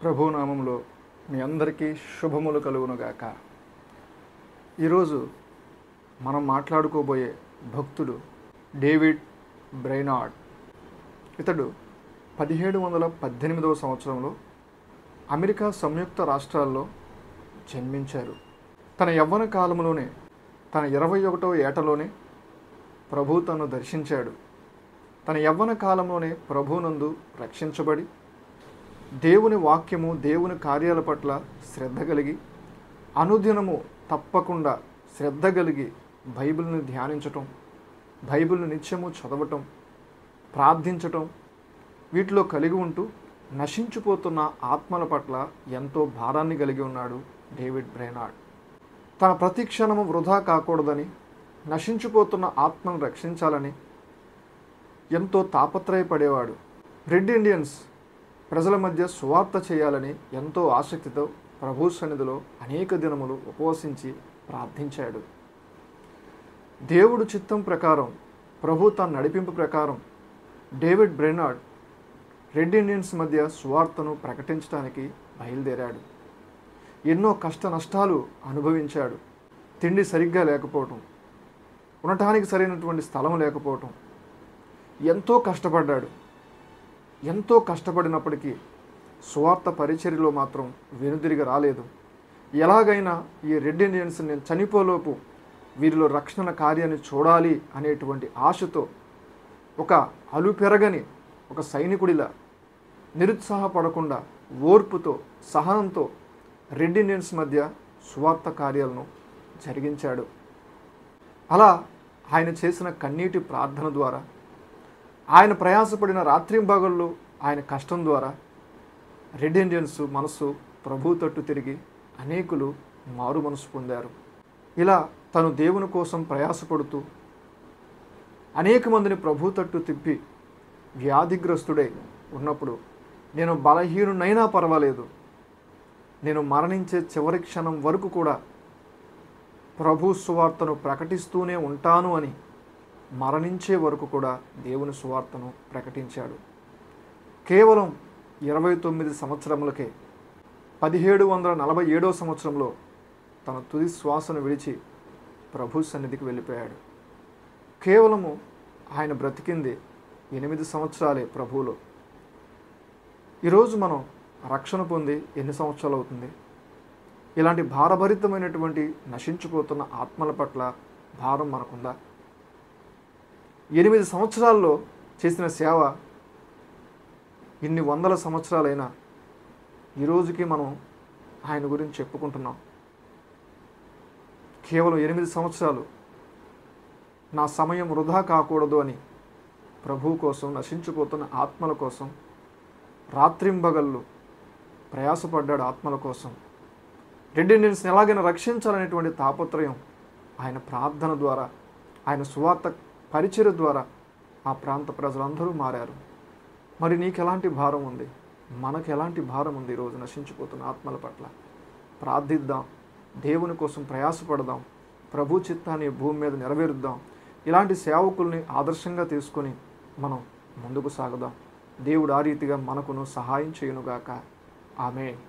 ప్రభు నామంలో మీ అందరికీ శుభములు కలుగునుగాక. ఈరోజు మనం మాట్లాడుకోబోయే భక్తుడు డేవిడ్ బ్రైనార్డ్. ఇతడు 1718వ సంవత్సరంలో అమెరికా సంయుక్త రాష్ట్రాల్లో జన్మించారు. తన యవ్వన కాలంలోనే, తన 21వ ఏటలోనే ప్రభు తను దర్శించాడు. తన యవ్వన కాలంలోనే ప్రభువునందు రక్షించబడి దేవుని వాక్యము, దేవుని కార్యాల పట్ల శ్రద్ధ కలిగి, అనుదినము తప్పకుండా శ్రద్ధ కలిగి బైబిల్ని ధ్యానించటం, బైబిల్ని నిత్యము చదవటం, ప్రార్థించటం, వీటిలో కలిగి ఉంటూ నశించిపోతున్న ఆత్మల పట్ల ఎంతో భారాన్ని కలిగి ఉన్నాడు డేవిడ్ బ్రైనార్డ్. తన ప్రతి క్షణము వృధా కాకూడదని, నశించిపోతున్న ఆత్మను రక్షించాలని ఎంతో తాపత్రయపడేవాడు. రెడ్ ఇండియన్స్ ప్రజల మధ్య సువార్త చేయాలని ఎంతో ఆసక్తితో ప్రభు సన్నిధిలో అనేక దినములు ఉపవసించి ప్రార్థించాడు. దేవుడు చిత్తం ప్రకారం, ప్రభు తన నడిపింపు ప్రకారం డేవిడ్ బ్రైనార్డ్ రెడ్ ఇండియన్స్ మధ్య సువార్తను ప్రకటించడానికి బయలుదేరాడు. ఎన్నో కష్ట నష్టాలు అనుభవించాడు. తిండి సరిగ్గా లేకపోవటం, ఉండటానికి సరైనటువంటి స్థలం లేకపోవటం, ఎంతో కష్టపడ్డాడు. ఎంతో కష్టపడినప్పటికీ సువార్త పరిచర్యలో మాత్రం వెనుదిరిగి రాలేదు. ఎలాగైనా ఈ రెడ్ ఇండియన్స్ నేను చనిపోలోపు వీరిలో రక్షణ కార్యాన్ని చూడాలి అనేటువంటి ఆశతో, ఒక అలుపెరగని ఒక సైనికుడిలా నిరుత్సాహపడకుండా ఓర్పుతో, సహనంతో రెడ్ ఇండియన్స్ మధ్య సువార్త కార్యాలను జరిగించాడు. అలా ఆయన చేసిన కన్నీటి ప్రార్థన ద్వారా, ఆయన ప్రయాసపడిన రాత్రింబగళ్ళు ఆయన కష్టం ద్వారా రెడ్ ఇండియన్స్ మనసు ప్రభు తట్టు తిరిగి అనేకులు మారు మనసు పొందారు. ఇలా తను దేవుని కోసం ప్రయాసపడుతూ అనేక మందిని ప్రభు తట్టు తిప్పి వ్యాధిగ్రస్తుడై ఉన్నప్పుడు, నేను బలహీనునైనా పర్వాలేదు, నేను మరణించే చివరి క్షణం వరకు కూడా ప్రభు సువార్తను ప్రకటిస్తూనే ఉంటాను అని మరణించే వరకు కూడా దేవుని సువార్తను ప్రకటించాడు. కేవలం 29 సంవత్సరములకే 1747వ సంవత్సరంలో తన తుది శ్వాసను విడిచి ప్రభు సన్నిధికి వెళ్ళిపోయాడు. కేవలము ఆయన బ్రతికింది 8 సంవత్సరాలే ప్రభువులో. ఈరోజు మనం రక్షణ పొంది ఎన్ని సంవత్సరాలు అవుతుంది? ఇలాంటి భారభరితమైనటువంటి నశించిపోతున్న ఆత్మల పట్ల భారం మనకుందా? 8 సంవత్సరాల్లో చేసిన సేవ ఇన్ని వందల సంవత్సరాలైనా ఈరోజుకి మనం ఆయన గురించి చెప్పుకుంటున్నాం. కేవలం 8 సంవత్సరాలు నా సమయం వృధా కాకూడదు అని ప్రభు కోసం, నశించిపోతున్న ఆత్మల కోసం రాత్రింబగళ్ళు ప్రయాసపడ్డాడు. ఆత్మల కోసం రెడ్ ఇండియన్స్ని ఎలాగైనా రక్షించాలనేటువంటి తాపత్రయం ఆయన ప్రార్థన ద్వారా, ఆయన సువార్త పరిచర్య ద్వారా ఆ ప్రాంత ప్రజలందరూ మారారు. మరి నీకు ఎలాంటి భారం ఉంది? మనకు ఎలాంటి భారం ఉంది? ఈరోజు నశించిపోతున్న ఆత్మల పట్ల ప్రార్థిద్దాం, దేవుని కోసం ప్రయాసపడదాం, ప్రభు చిత్తాన్ని భూమి మీద నెరవేరుద్దాం. ఇలాంటి సేవకుల్ని ఆదర్శంగా తీసుకొని మనం ముందుకు సాగుదాం. దేవుడు ఆ రీతిగా మనకును సహాయం చేయునుగాక. ఆమేన్.